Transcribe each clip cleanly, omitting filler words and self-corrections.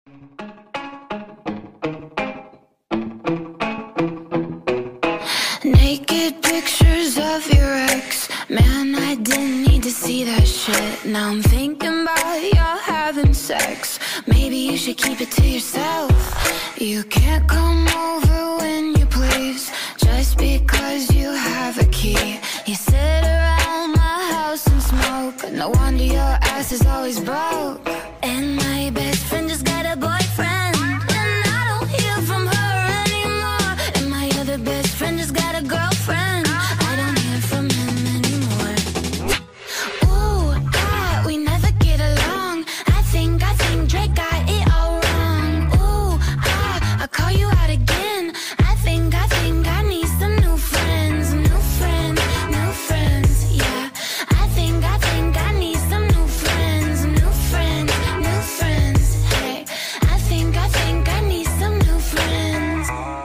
Naked pictures of your ex. Man, I didn't need to see that shit. Now I'm thinking about y'all having sex. Maybe you should keep it to yourself. You can't come over when you please, just because you have a key. You sit around my house and smoke. No wonder your ass is always broke. And my best friend just got a boyfriend, and I don't hear from her anymore. And my other best friend just got a girlfriend. I don't hear from him anymore. Ooh, we never get along. I think Drake got it all wrong. Ooh, I call you out again. I think I need some new friends. New friends, new friends, yeah. I think I need some new friends. New friends, new friends, hey. I think I need some new friends.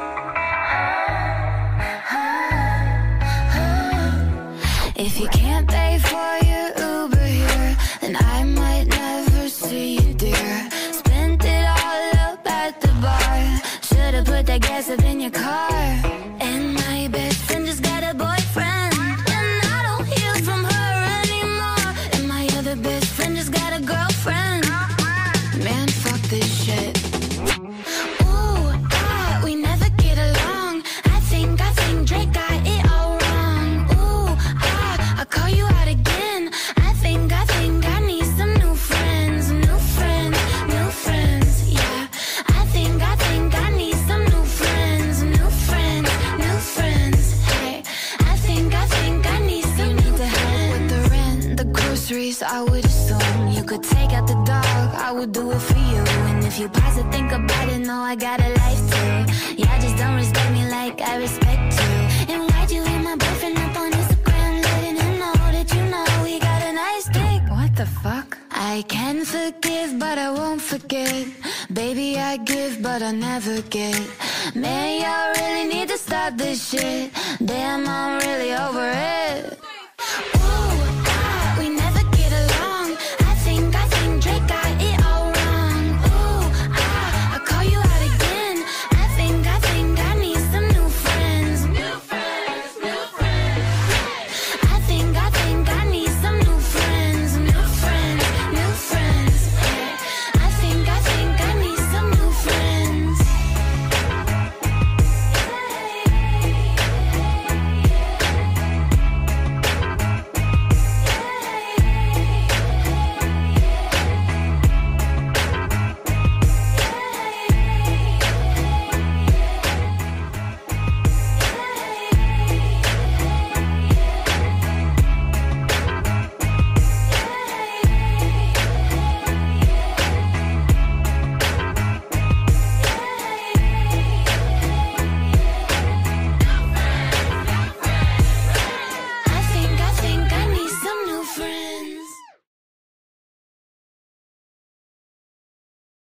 If you can't pay for your Uber here, then I might never see you, dear. Spent it all up at the bar. Should've put that gas up in your car. And my best friend just got a boyfriend, and I don't hear from her anymore. And my other best friend just got a girlfriend. Man, fuck this shit. Ooh, we never get along. I think Drake got it all wrong. Ooh, I call you out again. I think I need some new friends. New friends, new friends, yeah. I think I need some new friends. New friends, new friends, hey. I think I need some new friends. You need to help with the rent, the groceries, I would assume. You could take out the dog, I would do it for you. And if you pause to think about it, know I got a life too. Yeah, just don't respect me like I respect you. And why'd you hit my boyfriend up on Instagram, letting him know that you know he got a nice dick? What the fuck? I can forgive, but I won't forget. Baby, I give, but I never get. Man, y'all really need to stop this shit. Damn, I'm really over it.